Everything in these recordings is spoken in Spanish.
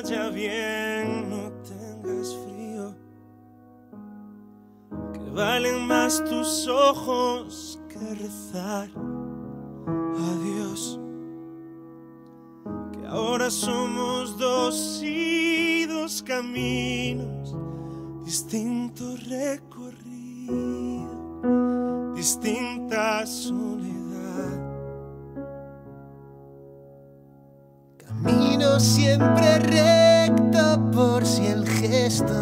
vaya bien, no tengas frío, que valen más tus ojos que rezar a Dios, que ahora somos dos y dos caminos, distinto recorrido, distinta soledad. Camino siempre recto por si el gesto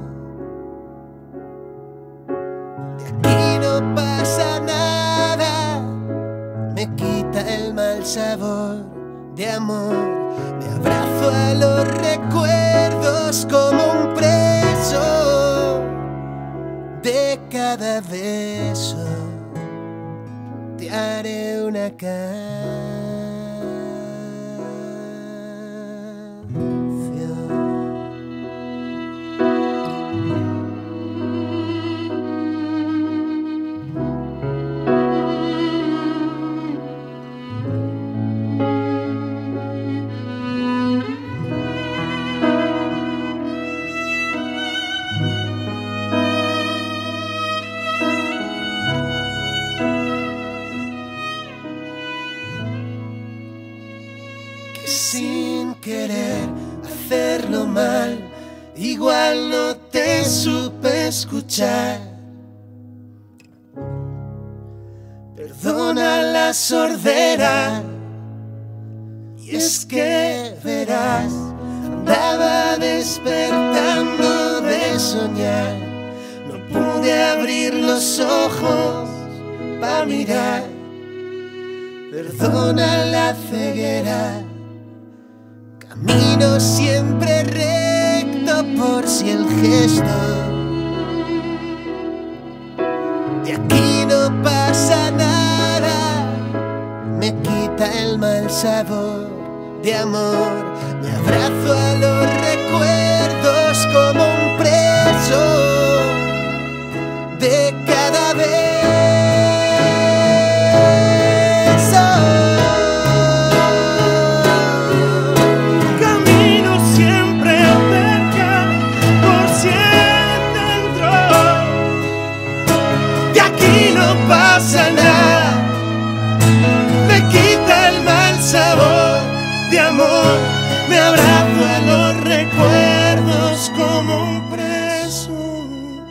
de aquí no pasa nada me quita el mal sabor de amor. Me abrazo a los recuerdos como un preso. De cada beso te haré una canción. Sin querer hacerlo mal, igual no te supe escuchar. Perdona la sordera, y es que verás, andaba despertando de soñar. No pude abrir los ojos para mirar. Perdona la ceguera. Camino siempre recto por si el gesto de aquí no pasa nada me quita el mal sabor de amor. Me abrazo a los recuerdos como un preso de cada beso. Pasa nada, me quita el mal sabor de amor. Me abrazo a los recuerdos como un preso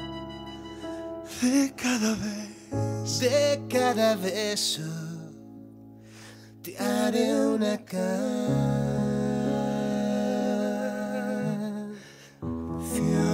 de cada beso. De cada beso te haré una canción.